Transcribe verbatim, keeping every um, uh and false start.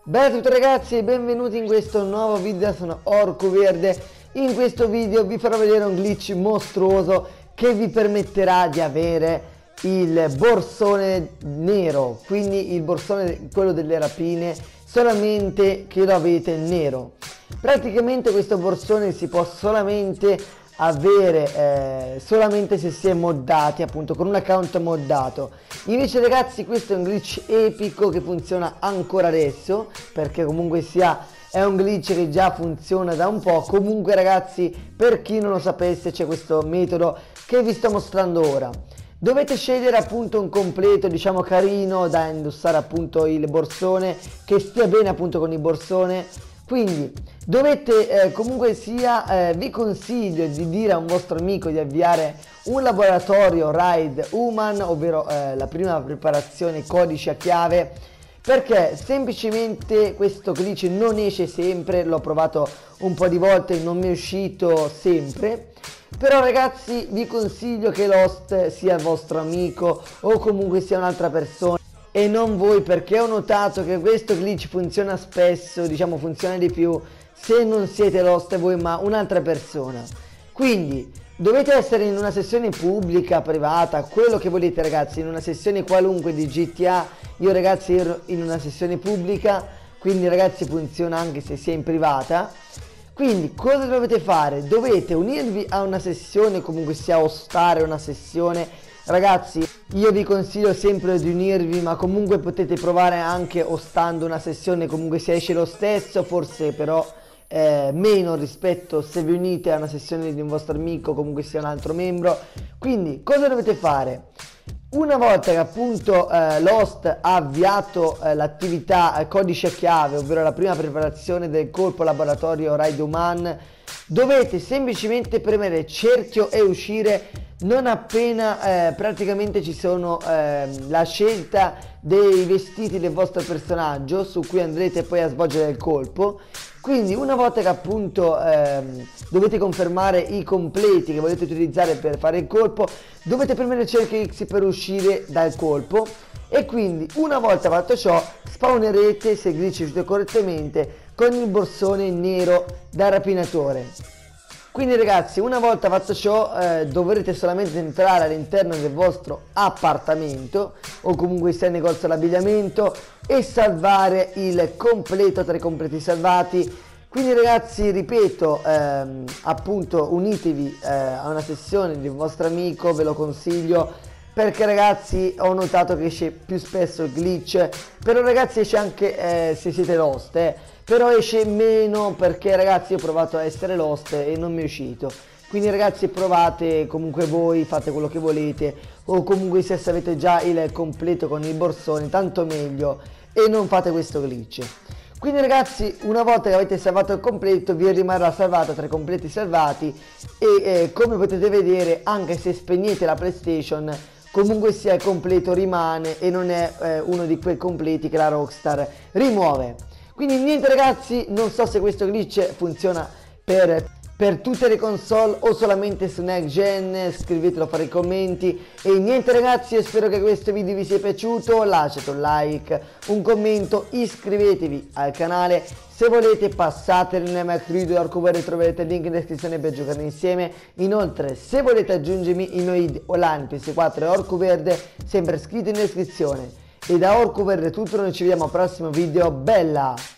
Bella a tutti ragazzi e benvenuti in questo nuovo video, sono Orcoverde. In questo video vi farò vedere un glitch mostruoso che vi permetterà di avere il borsone nero, quindi il borsone, quello delle rapine, solamente che lo avete nero. Praticamente questo borsone si può solamente avere eh, solamente se si è moddati, appunto con un account moddato. Invece ragazzi, questo è un glitch epico che funziona ancora adesso, perché comunque sia è un glitch che già funziona da un po'. Comunque ragazzi, per chi non lo sapesse, c'è questo metodo che vi sto mostrando ora. Dovete scegliere appunto un completo, diciamo carino, da indossare appunto il borsone, che stia bene appunto con il borsone. Quindi dovete eh, comunque sia, eh, vi consiglio di dire a un vostro amico di avviare un laboratorio Raid Human, ovvero eh, la prima preparazione codice a chiave, perché semplicemente questo glitch non esce sempre. L'ho provato un po' di volte, non mi è uscito sempre. Però ragazzi, vi consiglio che l'host sia il vostro amico o comunque sia un'altra persona e non voi, perché ho notato che questo glitch funziona spesso, diciamo funziona di più se non siete l'host voi ma un'altra persona. Quindi dovete essere in una sessione pubblica, privata, quello che volete ragazzi, in una sessione qualunque di G T A. Io ragazzi ero in una sessione pubblica, quindi ragazzi funziona anche se si è in privata. Quindi cosa dovete fare? Dovete unirvi a una sessione, comunque sia hostare una sessione. Ragazzi, io vi consiglio sempre di unirvi, ma comunque potete provare anche hostando una sessione, comunque si esce lo stesso, forse però eh, meno rispetto se vi unite a una sessione di un vostro amico, comunque sia un altro membro. Quindi cosa dovete fare? Una volta che appunto eh, l'host ha avviato eh, l'attività eh, codice a chiave, ovvero la prima preparazione del colpo laboratorio Raid Human, dovete semplicemente premere cerchio e uscire non appena eh, praticamente ci sono eh, la scelta dei vestiti del vostro personaggio su cui andrete poi a svolgere il colpo. Quindi una volta che appunto ehm, dovete confermare i completi che volete utilizzare per fare il colpo, dovete premere cerchio X per uscire dal colpo. E quindi una volta fatto ciò spawnerete, se il glitch è uscito correttamente, con il borsone nero da rapinatore. Quindi ragazzi, una volta fatto ciò eh, dovrete solamente entrare all'interno del vostro appartamento o comunque sia il negozio d'abbigliamento e salvare il completo tra i completi salvati. Quindi ragazzi, ripeto, ehm, appunto unitevi eh, a una sessione di un vostro amico, ve lo consiglio, perché ragazzi ho notato che esce più spesso il glitch. Però ragazzi esce anche eh, se siete l'host, eh. Però esce meno perché ragazzi ho provato a essere l'host e non mi è uscito. Quindi ragazzi provate comunque voi, fate quello che volete, o comunque se avete già il completo con il borsone tanto meglio, e non fate questo glitch. Quindi ragazzi, una volta che avete salvato il completo vi rimarrà salvato tra i completi salvati e eh, come potete vedere, anche se spegnete la PlayStation, comunque sia il completo rimane e non è eh, uno di quei completi che la Rockstar rimuove. Quindi niente ragazzi, non so se questo glitch funziona per, per tutte le console o solamente su Next Gen, scrivetelo, fate i commenti. E niente ragazzi, io spero che questo video vi sia piaciuto, lasciate un like, un commento, iscrivetevi al canale. Se volete passate nel mio credo di Orcoverde, troverete il link in descrizione per giocare insieme. Inoltre se volete aggiungermi i miei online P S quattro e Orcoverde, sempre scritto in descrizione. E da Orcoverde è tutto, noi ci vediamo al prossimo video, bella!